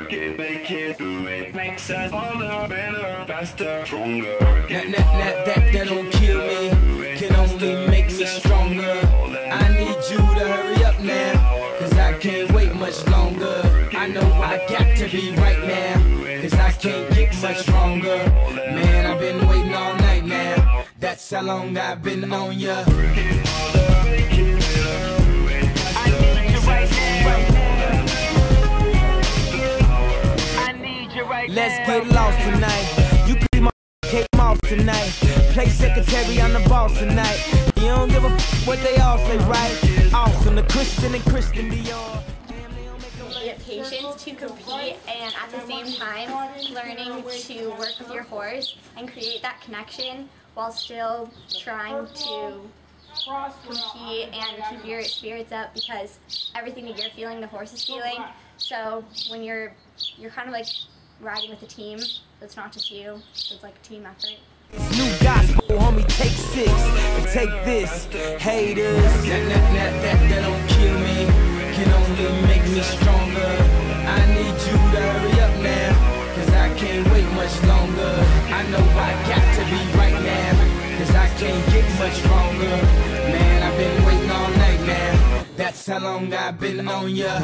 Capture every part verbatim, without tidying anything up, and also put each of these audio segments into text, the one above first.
work it, make it, do it, makes us harder, better, faster, stronger. That, that, that, that, that don't kill me, can only make me stronger. I need you to hurry up now, cause I can't wait much longer. I know I got to be right now, cause I can't get much stronger. Man, I've been waiting all night now, that's how long I've been on ya. Let's get lost tonight. You could be my cake mouse tonight. Play secretary, I'm the boss tonight. You don't give a f what they all say, right? Awesome, the Christian and Christian Dior. Need patience to compete, and at the same time learning to work with your horse and create that connection while still trying to compete and keep your spirits up, because everything that you're feeling, the horse is feeling. So when you're you're kind of like riding with a team, it's not just you, it's like a team effort. New gospel, homie, take six and take this, haters. That, that, that, that, that don't kill me, can only make me stronger. I need you to hurry up now, cause I can't wait much longer. I know I got to be right now, cause I can't get much stronger. Man, I've been waiting all night now, that's how long I've been on ya.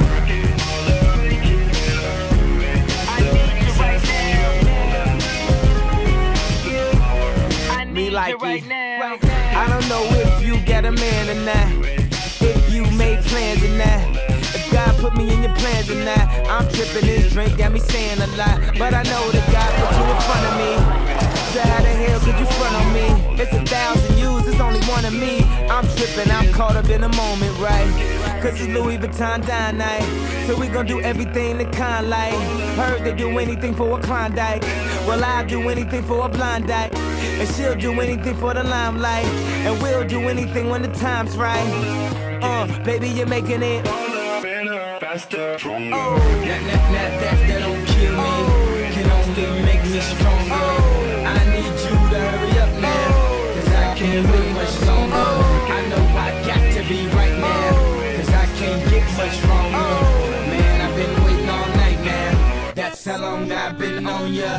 Me like right now. I don't know if you got a man or not, if you made plans or not, if God put me in your plans or not. I'm tripping, this drink got me saying a lot, but I know that God put you in front of me. So how the hell could you front on me? It's a thousand yous, it's only one of me. I'm tripping, I'm caught up in the moment, right? Cause it's Louis Vuitton dine night, so we gon' do everything the kind like. Heard they do anything for a Klondike, well I'll do anything for a blind dyke. And she'll do anything for the limelight, and we'll do anything when the time's right. Uh, baby, you're making it Better, faster, stronger. Oh, that, that, that, that, that don't kill me, can only make me stronger. I need you to hurry up now, cause I can't wait much longer. I know I got to be right now, cause I can't get much stronger. Man, I've been waiting all night now, that's how long I've been on ya.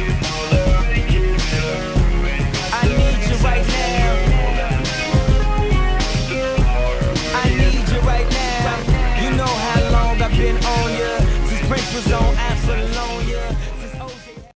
I need you right now, I need you right now. You know how long I've been on ya, since Prince was on.